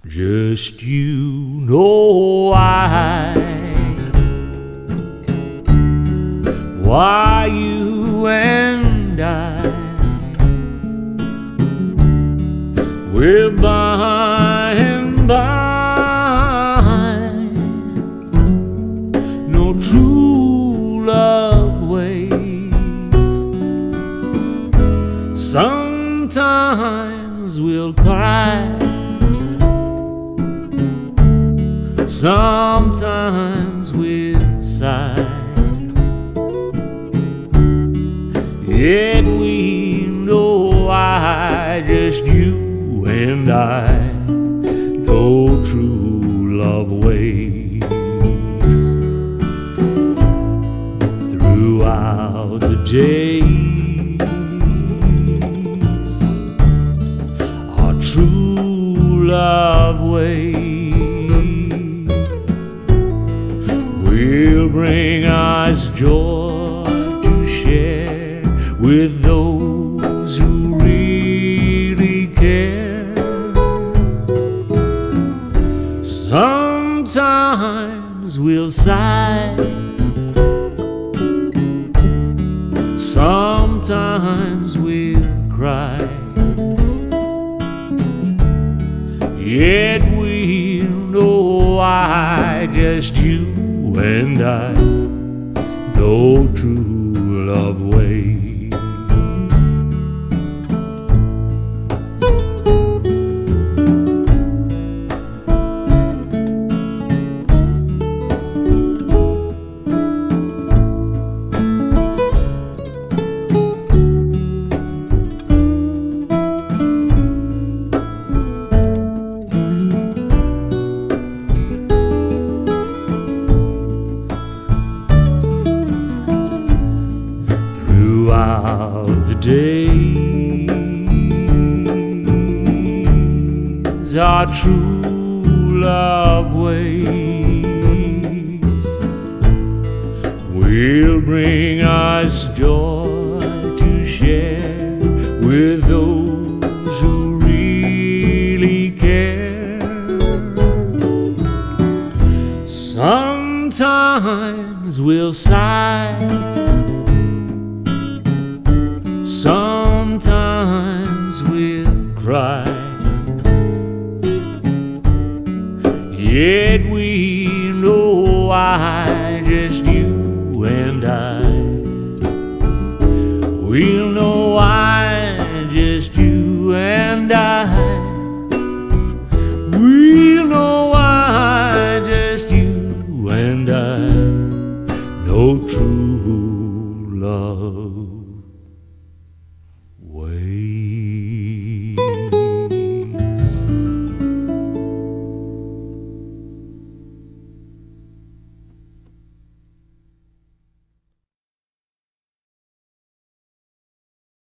just you know why you and I will by and by no true love waits. Sometimes we'll cry, sometimes we'll sigh, yet we know why just you and I know true love waits. Throughout the days, our true love waits will bring us joy to share with those who really care. Sometimes we'll sigh, sometimes we'll cry, yet we know why just you and I know true love waits. Throughout the days, our true love waits will bring us joy to share with those who really care. Sometimes we'll sigh, sometimes we'll cry, yet we know why just you and I, we'll know why just you and I, we'll know why just you and I know true love.